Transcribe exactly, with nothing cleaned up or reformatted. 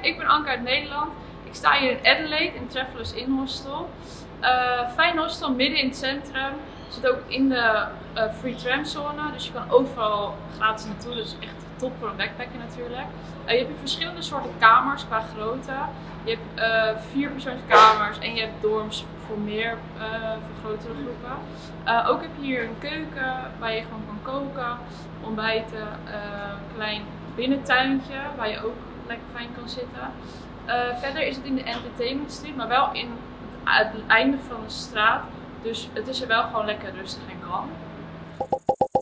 ik ben Anke uit Nederland. Ik sta hier in Adelaide in Travellers Inn Hostel. Uh, fijn hostel, midden in het centrum. Zit ook in de uh, free tram zone, dus je kan overal gratis naartoe. Dus echt top voor een backpacker natuurlijk. Uh, je hebt verschillende soorten kamers qua grootte. Je hebt uh, vierpersoonskamers en je hebt dorms voor meer, uh, voor grotere groepen. Uh, ook heb je hier een keuken waar je gewoon kan koken, ontbijten, uh, een klein binnentuintje waar je ook lekker fijn kan zitten. Uh, verder is het in de entertainment street, maar wel in het, het einde van de straat. Dus het is er wel gewoon lekker rustig en kalm.